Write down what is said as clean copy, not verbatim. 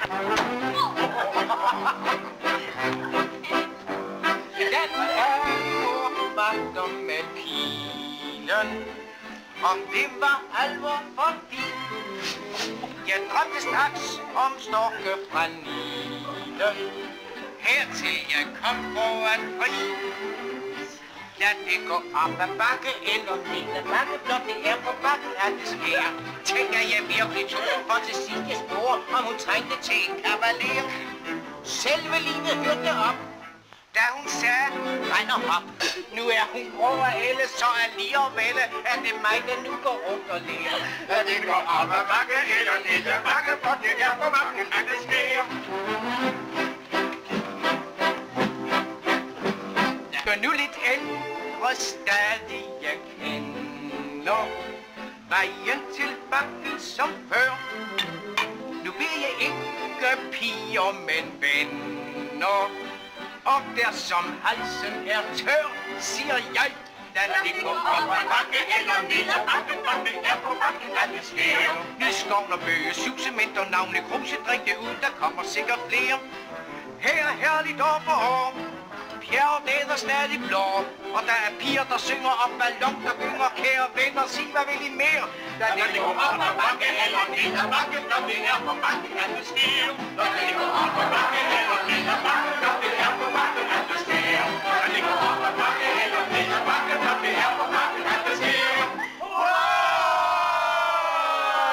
Den er vandrer med pilen, om det var alvor forbi. Jeg drømte straks om storke fra Nilen, hertil jeg kom for at fri. Lad det gå op ad bakke eller ned ad bakke, blot det er på bakken, at det sker. Tænker jeg virkelig tog, for til sidst jeg spurgte, om hun trængte til en kavaler. Selve livet hørte op, da hun sagde, rend og hop. Nu er hun grå og elle, så alligevel er det mig, der nu går rundt og lærer. Lad det gå op ad bakke eller ned ad bakke, blot det er på bakken, at det sker. Gør nu lidt ældre stadig jeg kender vejen til bakken som før. Nu vil jeg ikke piger, men venner. Og der som halsen er tør, siger jeg, lad det gå op ad bakke eller ned ad bakke, for det er på bakken, at det sker. Nyskovn og bøge, susemænd og navne, kruse, drik det ud, der kommer sikkert flere. Her er herligt år for år. Bjerget er stadig blå, og der er piger, der synger op ballon, der gynger. Kære venner, sig hvad vil I mere? Lad det gå op ad bakke eller ned ad bakke, når det er på bakken, at det sker. Lad det gå op